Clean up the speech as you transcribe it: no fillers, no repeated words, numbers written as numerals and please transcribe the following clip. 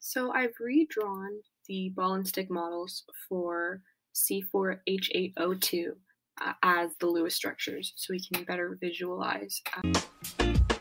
So I've redrawn the ball and stick models for C4H8O2 as the Lewis structures so we can better visualize.